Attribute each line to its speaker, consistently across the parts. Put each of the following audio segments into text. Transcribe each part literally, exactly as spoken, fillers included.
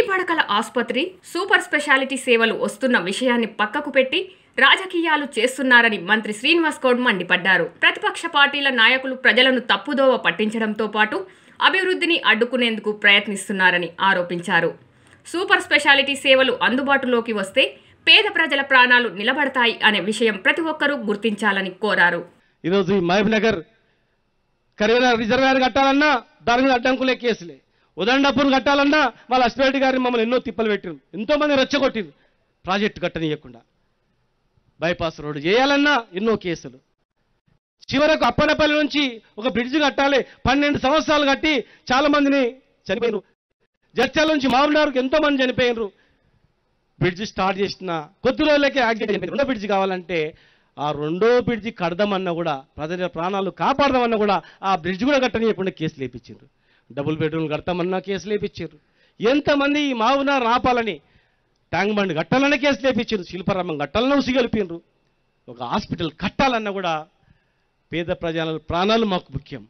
Speaker 1: పడకల ఆసుపత్రి super speciality సేవలు వస్తున్న విషయాన్ని పక్కకు పెట్టి రాజకీయాలు చేస్తున్నారని మంత్రి శ్రీనివాస్ గౌడ్ మండిపడ్డారు. ప్రతిపక్ష పార్టీల నాయకులు ప్రజలను తప్పుదోవ పట్టించడంతో పాటు అభివృద్ధిని అడ్డుకునేందుకు ప్రయత్నిస్తున్నారని ఆరోపించారు. సూపర్ స్పెషాలిటీ సేవలు అందుబాటులోకి వస్తే పేద ప్రజల ప్రాణాలు నిలబడతాయి అనే విషయం ప్రతి ఒక్కరూ గుర్తించాలని కోరారు.
Speaker 2: ఈరోజు మహబూబ్ నగర్ కరీంనగర్ రిజర్వాయర్ కట్టాలన్నా దాని మీద అడ్డంకులే కేసులే, ఉదండపూర్ కట్టాలన్నా వాళ్ళ అస్పిరెడ్డి గారిని మమ్మల్ని ఎన్నో తిప్పలు పెట్టిరు, ఎంతో మంది రెచ్చగొట్టిరు ప్రాజెక్టు కట్టనీయకుండా. బైపాస్ రోడ్డు చేయాలన్నా ఎన్నో కేసులు. చివరకు అప్పనపల్లి నుంచి ఒక బ్రిడ్జ్ కట్టాలి, పన్నెండు సంవత్సరాలు కట్టి చాలా మందిని చనిపోయినారు. జడ్చల నుంచి మామూలు ఎంతో మంది చనిపోయినారు. బ్రిడ్జ్ స్టార్ట్ చేసిన కొద్ది రోజులకే యాక్సిడెంట్ అయిపోయింది. రెండో బ్రిడ్జ్ కావాలంటే ఆ రెండో బ్రిడ్జి కడదామన్నా కూడా, ప్రజల ప్రాణాలు కాపాడదామన్నా కూడా ఆ బ్రిడ్జ్ కూడా కట్టనీయకుండా కేసులు వేయించారు. డబుల్ బెడ్రూమ్ కడతామన్నా కేసులు వేయించారు. ఎంతమంది ఈ మావునార్ ఆపాలని, ట్యాంక్ బండ్ కట్టాలన్న కేసులు వేయించారు, శిల్పారామం కట్టాలన్న ఉసిగలిపారు. ఒక హాస్పిటల్ కట్టాలన్నా కూడా పేద ప్రజల ప్రాణాలు మాకు ముఖ్యం,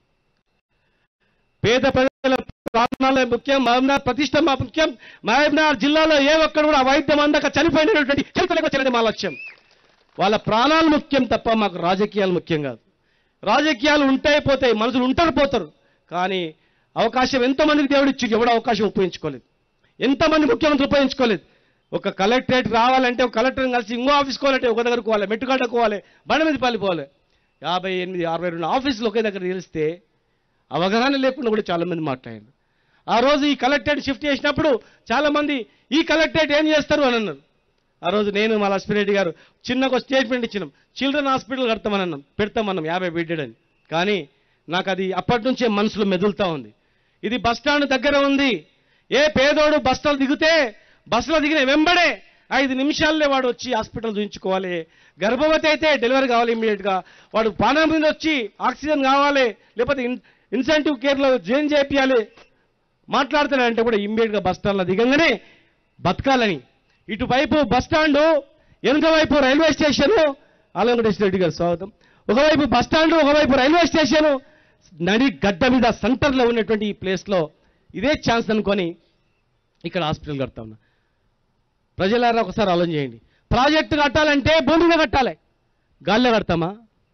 Speaker 2: పేద ప్రజల ప్రాణాలే ముఖ్యం, మహబూబ్నగర్ ప్రతిష్ట మా ముఖ్యం. మహబూబ్నగర్ జిల్లాలో ఏ ఒక్కరు కూడా వైద్యం అందక చనిపోయినటువంటి చరిత్ర మా లక్ష్యం. వాళ్ళ ప్రాణాలు ముఖ్యం తప్ప మాకు రాజకీయాలు ముఖ్యం కాదు. రాజకీయాలు ఉంటాయి పోతాయి, మనుషులు ఉంటారు పోతారు, కానీ అవకాశం ఎంతోమందికి దేవుడు ఇచ్చి ఎవడో అవకాశం ఉపయోగించుకోలేదు, ఎంతమంది ముఖ్యమంత్రులు ఉపయోగించుకోలేదు. ఒక కలెక్టరేట్ రావాలంటే ఒక కలెక్టర్ని కలిసి ఇంకో ఆఫీస్ కోవాలంటే ఒక దగ్గర పోవాలి, మెట్టుగడ్డ పోవాలి, బండ మీద పాలిపోవాలి. యాభై ఎనిమిది అరవై రెండు ఆఫీసులు ఒకే దగ్గర తెలిస్తే అవగాహన లేకుండా కూడా చాలామంది మాట్లాడారు. ఆ రోజు ఈ కలెక్టరేట్ షిఫ్ట్ చేసినప్పుడు చాలామంది ఈ కలెక్టరేట్ ఏం చేస్తారు అని అన్నారు. ఆ రోజు నేను మా అస్పిరెడ్డి గారు చిన్నగా స్టేట్మెంట్ ఇచ్చినాం, చిల్డ్రన్ హాస్పిటల్ కడతామని అన్నాం, పెడతామన్నాం యాభై బెడ్డెడ్ అని. కానీ నాకు అది అప్పటి నుంచే మనసులో మెదులుతూ ఉంది. ఇది బస్టాండ్ దగ్గర ఉంది, ఏ పేదోడు బస్సులో దిగితే బస్సులో దిగిన వెంబడే ఐదు నిమిషాలనే వాడు వచ్చి హాస్పిటల్ చూపించుకోవాలి. గర్భవతి అయితే డెలివరీ కావాలి ఇమ్మీడియట్గా, వాడు పానం మీద వచ్చి ఆక్సిజన్ కావాలి, లేకపోతే ఇన్సెంటివ్ కేర్లో జాయిన్ చేయించాలి. మాట్లాడుతానంటే కూడా ఇమ్మీడియట్గా బస్టాండ్లో దిగంగానే బతకాలని. ఇటువైపు బస్టాండు, వెనుక వైపు రైల్వే స్టేషను, ఆలంగటేశ్వర రెడ్డి గారు స్వాగతం. ఒకవైపు బస్టాండు, ఒకవైపు రైల్వే స్టేషను, నడి గడ్డ మీద సెంటర్లో ఉన్నటువంటి ఈ ప్లేస్లో ఇదే ఛాన్స్ అనుకొని ఇక్కడ హాస్పిటల్ కడతా ఉన్నా. ప్రజలారా ఒకసారి ఆలోచన చేయండి. ప్రాజెక్టు కట్టాలంటే భూమి మీద కట్టాలి, గాల్లో కడతామా?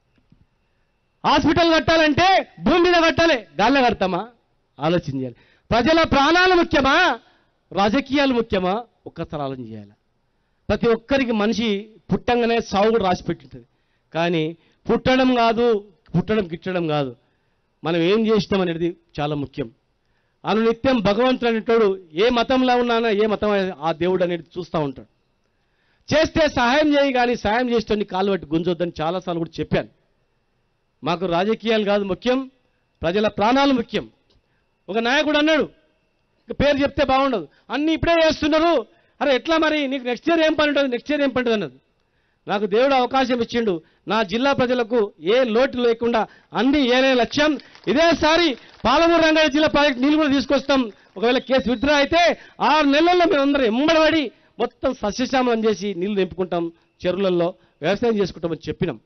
Speaker 2: హాస్పిటల్ కట్టాలంటే భూమి మీద కట్టాలి, గాల్లో కడతామా? ఆలోచన చేయాలి. ప్రజల ప్రాణాలు ముఖ్యమా, రాజకీయాలు ముఖ్యమా? ఒక్కసారి ఆలోచన చేయాలి. ప్రతి ఒక్కరికి మనిషి పుట్టంగానే సావు కూడా రాసి పెట్టింటుంది, కానీ పుట్టడం కాదు, పుట్టడం గిట్టడం కాదు, మనం ఏం చేస్తాం అనేది చాలా ముఖ్యం. అను నిత్యం భగవంతుడు అనేటోడు ఏ మతంలో ఉన్నానో ఏ మతం ఆ దేవుడు అనేది చూస్తూ ఉంటాడు. చేస్తే సహాయం చేయి, కానీ సహాయం చేసేటోని కాలు పట్టి గుంజొద్దని చాలాసార్లు కూడా చెప్పాను. మాకు రాజకీయాలు కాదు ముఖ్యం, ప్రజల ప్రాణాలు ముఖ్యం. ఒక నాయకుడు అన్నాడు, పేరు చెప్తే బాగుండదు, అన్నీ ఇప్పుడే చేస్తున్నారు, అరే ఎట్లా మరి నీకు నెక్స్ట్ ఇయర్ ఏం పని ఉంటుంది, నెక్స్ట్ ఇయర్ ఏం పని ఉంటుంది అన్నది. నాకు దేవుడు అవకాశం ఇచ్చిండు, నా జిల్లా ప్రజలకు ఏ లోటు లేకుండా అన్ని ఏనే లక్ష్యం. ఇదేసారి పాలమూరు రంగారెడ్డి జిల్లా ప్రాజెక్ట్ నీళ్ళు కూడా తీసుకొస్తాం. ఒకవేళ కేసు విత్డ్రా అయితే ఆరు నెలల్లో మేము అందరం ఎంబడబడి మొత్తం సస్యశ్యామలం చేసి నీళ్లు నింపుకుంటాం, చెరువులలో వ్యవసాయం చేసుకుంటామని చెప్పినాం.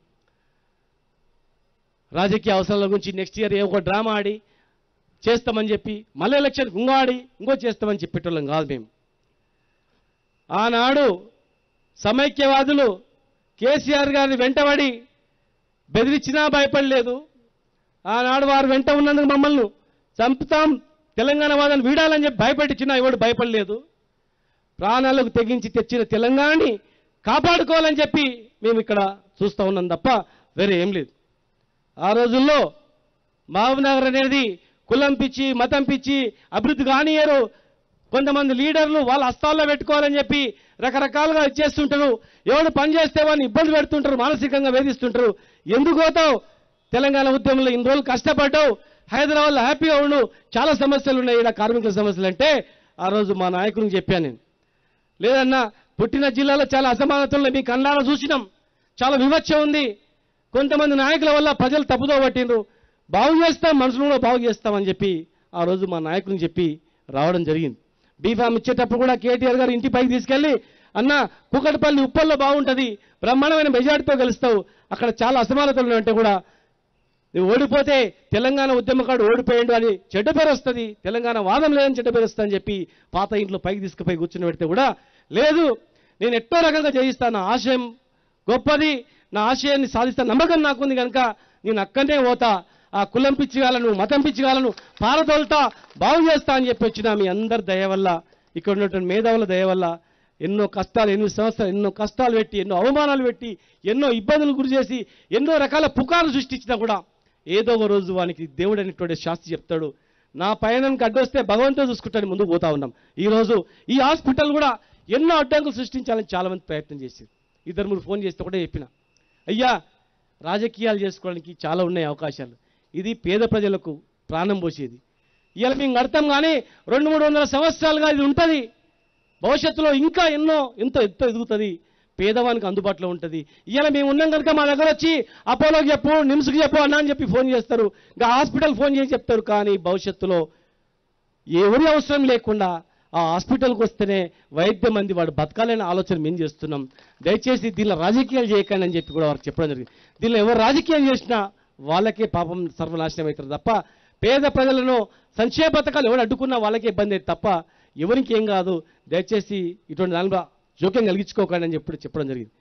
Speaker 2: రాజకీయ అవసరాల గురించి నెక్స్ట్ ఇయర్ ఏ ఒక డ్రామా ఆడి చేస్తామని చెప్పి మళ్ళీ ఎలక్షన్కి ఇంకో ఆడి ఇంకో చేస్తామని చెప్పేటోళ్ళం కాదు మేము. ఆనాడు సమైక్యవాదులు కేసీఆర్ గారిని వెంటబడి బెదిరించినా భయపడలేదు. ఆనాడు వారు వెంట ఉన్నందుకు మమ్మల్ని చంపుతాం, తెలంగాణ వాదాన్ని వీడాలని చెప్పి భయపెట్టించినా ఎవడు భయపడలేదు. ప్రాణాలకు తెగించి తెచ్చిన తెలంగాణని కాపాడుకోవాలని చెప్పి మేము ఇక్కడ చూస్తూ ఉన్నాం తప్ప వేరే ఏం లేదు. ఆ రోజుల్లో మహబూబ్ నగర్ అనేది కులం పిచ్చి, మతం పిచ్చి, అభివృద్ధి కానియరు. కొంతమంది లీడర్లు వాళ్ళ హస్తాల్లో పెట్టుకోవాలని చెప్పి రకరకాలుగా ఇచ్చేస్తుంటారు. ఎవడు పని చేస్తే వాడిని ఇబ్బంది పెడుతుంటారు, మానసికంగా వేధిస్తుంటారు. ఎందుకు పోతావు, తెలంగాణ ఉద్యమంలో ఇన్ని రోజులు కష్టపడ్డావు, హైదరాబాద్లో హ్యాపీగా ఉండు, చాలా సమస్యలు ఉన్నాయి ఇక్కడ కార్మికుల సమస్యలు అంటే ఆ రోజు మా నాయకునికి చెప్పాను నేను. లేదన్నా పుట్టిన జిల్లాలో చాలా అసమానతలు మీ కళ్ళారా చూసినాం, చాలా వివక్ష ఉంది, కొంతమంది నాయకుల వల్ల ప్రజలు తప్పుదో పట్టిండ్రు, బాగు చేస్తాం, మనుషులు కూడా బాగు చేస్తామని చెప్పి ఆ రోజు మా నాయకునికి చెప్పి రావడం జరిగింది. బీఫామ్ ఇచ్చేటప్పుడు కూడా కేటీఆర్ గారు ఇంటి పైకి తీసుకెళ్ళి, అన్న కుకటపల్లి ఉప్పల్లో బాగుంటుంది, బ్రహ్మాండమైన మెజార్టీతో గెలుస్తావు, అక్కడ చాలా అసమానతలు ఉన్నాయంటే కూడా నువ్వు ఓడిపోతే తెలంగాణ ఉద్యమకాడు ఓడిపోయాడు అని చెడ్డ పేరు వస్తుంది, తెలంగాణ వాదం లేదని చెడ్డ పేరు వస్తుంది అని చెప్పి పాత ఇంట్లో పైకి తీసుకుపోయి కూర్చుని పెడితే కూడా లేదు, నేను ఎట్టో రకంగా చేయిస్తాను, నా ఆశయం గొప్పది, నా ఆశయాన్ని సాధిస్తా నమ్మకం నాకుంది కనుక నేను అక్కడనే పోతా, ఆ కులం పిచ్చిగాలను మతం పిచ్చిగాలను పారదోల్తా బాగు చేస్తా అని చెప్పి వచ్చిన మీ అందరి దయ వల్ల, ఇక్కడ ఉన్నటువంటి మేధావుల దయ వల్ల ఎన్నో కష్టాలు, ఎనిమిది సంవత్సరాలు ఎన్నో కష్టాలు పెట్టి, ఎన్నో అవమానాలు పెట్టి, ఎన్నో ఇబ్బందులు గురి చేసి, ఎన్నో రకాల పుకార్లు సృష్టించినా కూడా ఏదో ఒక రోజు వానికి దేవుడు అనేటువంటి శాస్త్రి చెప్తాడు, నా పయనానికి అడ్డొస్తే భగవంతుడు చూసుకుంటాను ముందుకు పోతా ఉన్నాం. ఈరోజు ఈ హాస్పిటల్ కూడా ఎన్నో అడ్డంకులు సృష్టించాలని చాలామంది ప్రయత్నం చేశారు. ఇద్దరు మూడు ఫోన్ చేస్తే ఒకటే చెప్పిన, అయ్యా రాజకీయాలు చేసుకోవడానికి చాలా ఉన్నాయి అవకాశాలు, ఇది పేద ప్రజలకు ప్రాణం పోసేది, ఇవాళ మేము కడతాం కానీ రెండు మూడు వందల సంవత్సరాలుగా ఇది ఉంటుంది, భవిష్యత్తులో ఇంకా ఎన్నో ఎంతో ఎంతో ఎదుగుతుంది, పేదవానికి అందుబాటులో ఉంటుంది. ఇవాళ మేము ఉన్నాం కనుక మా దగ్గర వచ్చి అపోలోకి చెప్పు, నిమ్స్కి చెప్పు అన్నా అని చెప్పి ఫోన్ చేస్తారు, ఇంకా హాస్పిటల్ ఫోన్ చేసి చెప్తారు. కానీ భవిష్యత్తులో ఎవరి అవసరం లేకుండా ఆ హాస్పిటల్కి వస్తేనే వైద్యం అంది వాడు బతకాలనే ఆలోచన మేము చేస్తున్నాం. దయచేసి దీనిలో రాజకీయాలు చేయకండి అని చెప్పి కూడా వారికి చెప్పడం జరిగింది. దీనిలో ఎవరు రాజకీయం చేసినా వాళ్ళకే పాపం సర్వనాశనం అవుతారు తప్ప, పేద ప్రజలను సంక్షేమ పథకాలు ఎవరు అడ్డుకున్నా వాళ్ళకే ఇబ్బంది అయితే తప్ప ఎవరికి ఏం కాదు. దయచేసి ఇటువంటి దానిలో జోక్యం కలిగించుకోకండి అని చెప్పి చెప్పడం జరిగింది.